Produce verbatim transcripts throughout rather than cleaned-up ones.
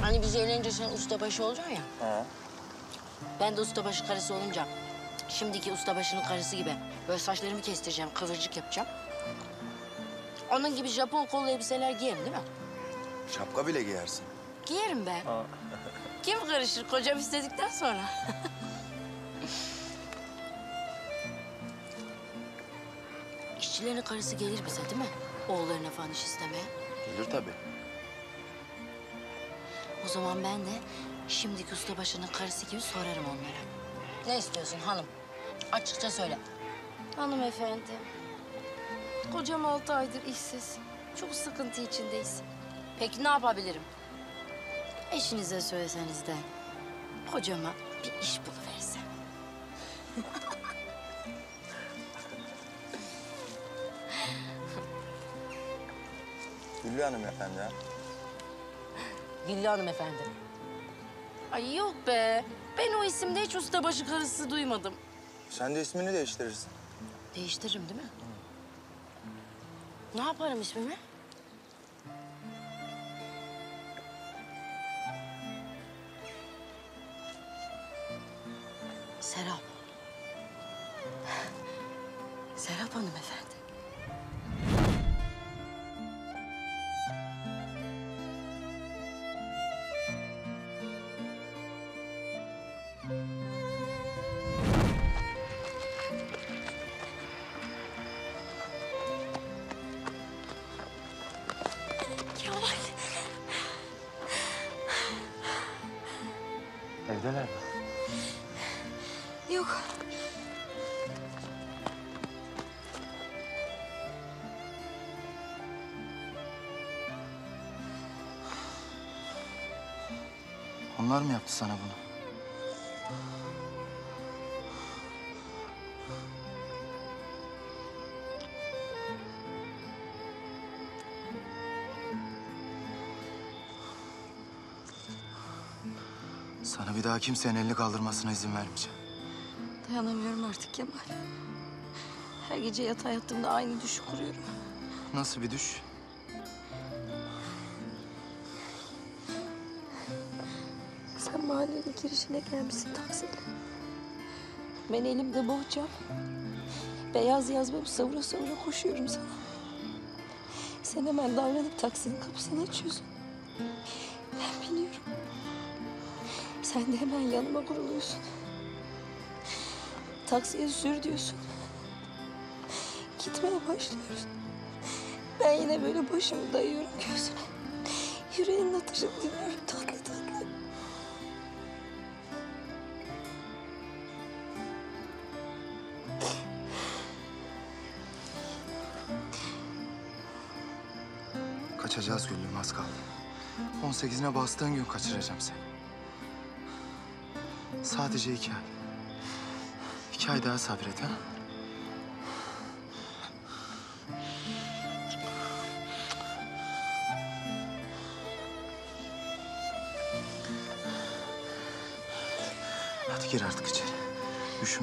Hani biz evlenince sen ustabaşı olacaksın ya. Ha. Ben de ustabaşı karısı olunca şimdiki ustabaşının karısı gibi böyle saçlarımı kestireceğim, kıvırcık yapacağım. Onun gibi Japon kollu elbiseler giyerim değil mi? Şapka bile giyersin. Giyerim be. Ha. Kim karışır kocam istedikten sonra? İşçilerin karısı gelir bize değil mi? Oğullarına falan iş istemeye. Gelir tabii. O zaman ben de şimdiki ustabaşının karısı gibi sorarım onlara. Ne istiyorsun hanım? Açıkça söyle. Hanımefendi, kocam altı aydır işsiz. Çok sıkıntı içindeyiz. Peki ne yapabilirim? Eşinize söyleseniz de kocama bir iş buluverse. Güllü Hanım efendi ha. Güllü hanımefendi. Ay yok be. Ben o isimde hiç ustabaşı karısı duymadım. Sen de ismini değiştirirsin. Değiştiririm değil mi? Ne yaparım ismimi? Serap. Serap hanımefendi. Kemal. Evdeler mi? Yok. Onlar mı yaptı sana bunu? Sana bir daha kimsenin elini kaldırmasına izin vermeyeceğim. Dayanamıyorum artık Kemal. Her gece yatağa yattığımda aynı düşü kuruyorum. Nasıl bir düş? Sen mahallenin girişine gelmişsin taksiyle. Ben elimde bohçam. Beyaz yazmamı savura savura koşuyorum sana. Sen hemen davranıp taksinin kapısını açıyorsun. Ben biniyorum. Sen de hemen yanıma kuruluyorsun. Taksiye sür diyorsun. Gitmeye başlıyoruz. Ben yine böyle başımı dayıyorum göğsüne. Yüreğinin atışını dinliyorum tatlı tatlı. Kaçacağız Güllü'm, az kaldı. on sekizine bastığın gün kaçıracağım seni. Sadece iki ay. İki ay daha sabret ha. Hadi gir artık içeri. Üşüme.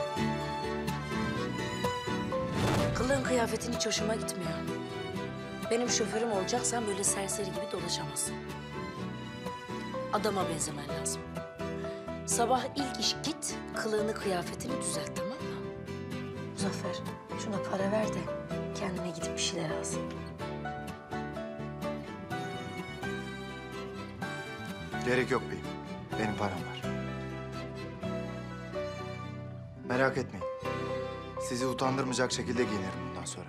Kılığın kıyafetin hiç hoşuma gitmiyor. Benim şoförüm olacaksan böyle serseri gibi dolaşamazsın. Adama benzemen lazım. Sabah ilk iş git, kılığını kıyafetini düzelt, tamam mı? Muzaffer, şuna para ver de kendine gidip bir şeyler alsın. Gerek yok beyim. Benim param var. Merak etmeyin. Sizi utandırmayacak şekilde giyinirim bundan sonra.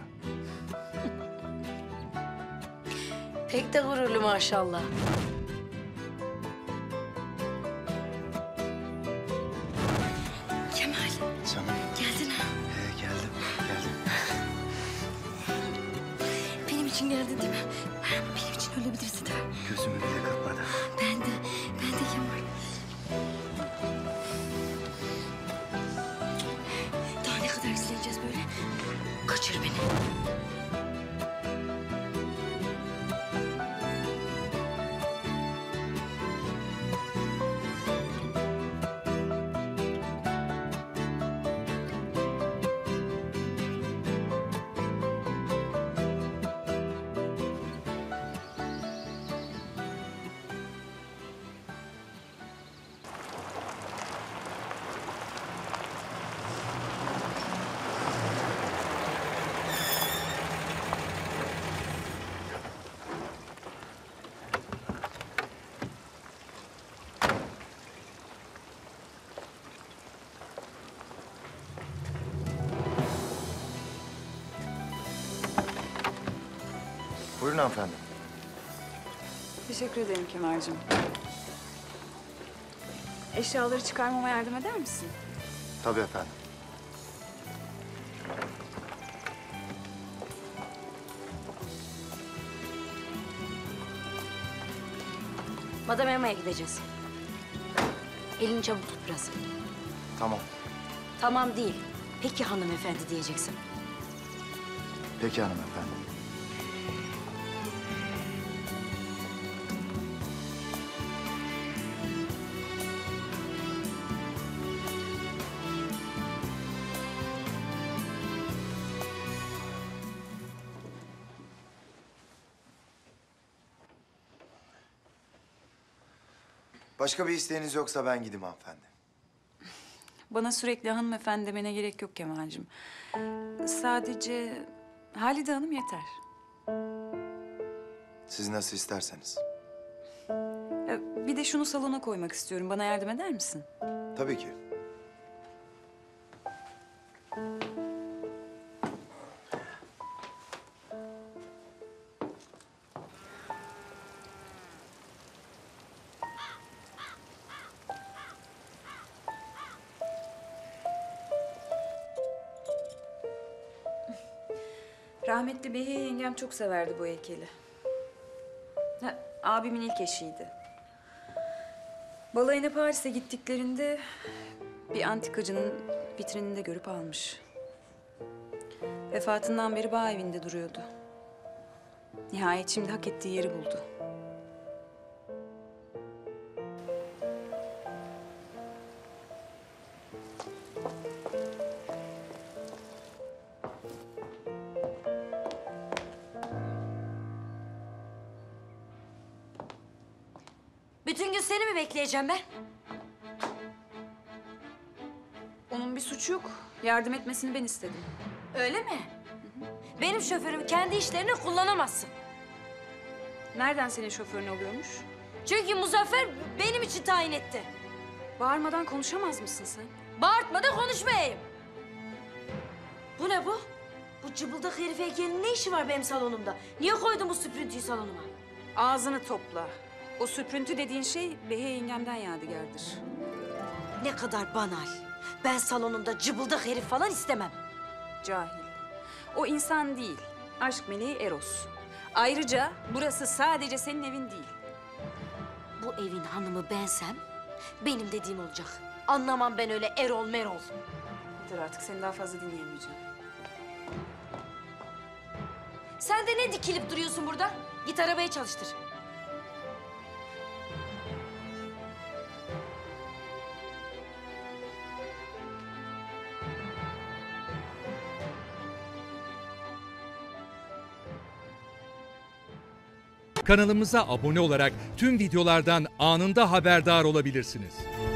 Pek de gururlu maşallah. Kemal, Canım. geldin ha. Ee, geldim, geldim. Benim için geldin değil mi? Benim için ölebilirsin değil mi? Gözümü bile kırpmadan. Ben de, ben de Kemal. Daha ne kadar izleyeceğiz böyle? Kaçır beni. Buyurun hanımefendi. Teşekkür ederim Kemal'cığım. Eşyaları çıkarmama yardım eder misin? Tabii efendim. Madame Emma'ya gideceğiz. Elini çabuk tut biraz. Tamam. Tamam değil. Peki hanımefendi diyeceksin. Peki hanımefendi. Başka bir isteğiniz yoksa ben gideyim hanımefendi. Bana sürekli hanımefendi demene gerek yok Kemal'cığım. Sadece Halide Hanım yeter. Siz nasıl isterseniz. Ya, bir de şunu salona koymak istiyorum. Bana yardım eder misin? Tabii ki. Rahmetli Behiye yengem çok severdi bu heykeli. Ha, abimin ilk eşiydi. Balayına Paris'e gittiklerinde bir antikacının vitrininde görüp almış. Vefatından beri bağ evinde duruyordu. Nihayet şimdi hak ettiği yeri buldu. Bütün gün seni mi bekleyeceğim ben? Onun bir suçu yok. Yardım etmesini ben istedim. Öyle mi? Benim şoförümü kendi işlerine kullanamazsın. Nereden senin şoförün oluyormuş? Çünkü Muzaffer benim için tayin etti. Bağırmadan konuşamaz mısın sen? Bağırtma da konuşmayayım. Bu ne bu? Bu cıbıldak herif heykelinin ne işi var benim salonumda? Niye koydun bu süprüntüyü salonuma? Ağzını topla. O süprüntü dediğin şey Behiye yengemden yadigardır. Ne kadar banal. Ben salonumda cıbıldak herif falan istemem. Cahil. O insan değil. Aşk meleği Eros. Ayrıca burası sadece senin evin değil. Bu evin hanımı bensem benim dediğim olacak. Anlamam ben öyle Erol Merol. Yeter artık, seni daha fazla dinleyemeyeceğim. Sen de ne dikilip duruyorsun burada? Git arabayı çalıştır. Kanalımıza abone olarak tüm videolardan anında haberdar olabilirsiniz.